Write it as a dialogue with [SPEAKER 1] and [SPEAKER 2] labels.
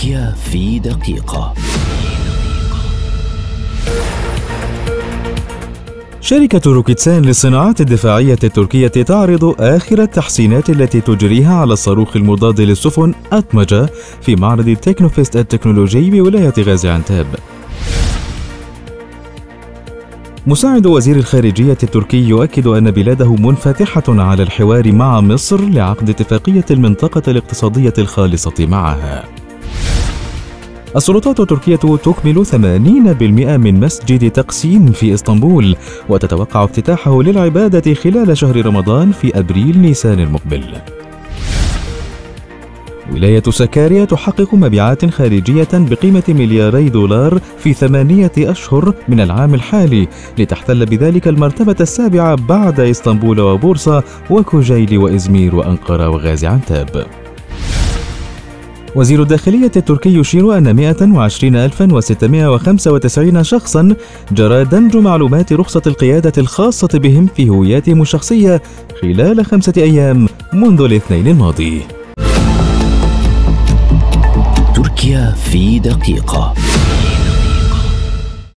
[SPEAKER 1] تركيا في دقيقة.
[SPEAKER 2] شركة روكيتسان للصناعات الدفاعية التركية تعرض آخر التحسينات التي تجريها على الصاروخ المضاد للسفن أتمجة في معرض تكنوفيست التكنولوجي بولاية غازي عنتاب. مساعد وزير الخارجية التركي يؤكد أن بلاده منفتحة على الحوار مع مصر لعقد اتفاقية المنطقة الاقتصادية الخالصة معها. السلطات التركية تكمل 80% من مسجد تقسيم في إسطنبول، وتتوقع افتتاحه للعبادة خلال شهر رمضان في أبريل نيسان المقبل. ولاية سكاريا تحقق مبيعات خارجية بقيمة $2 في 8 أشهر من العام الحالي، لتحتل بذلك المرتبة السابعة بعد إسطنبول وبورصة وكوجيلي وإزمير وأنقرة وغازي عنتاب. وزير الداخلية التركي يشير أن 120,695 شخصاً جرى دمج معلومات رخصة القيادة الخاصة بهم في هوياتهم الشخصية خلال 5 أيام منذ الاثنين الماضي.
[SPEAKER 1] تركيا في دقيقة.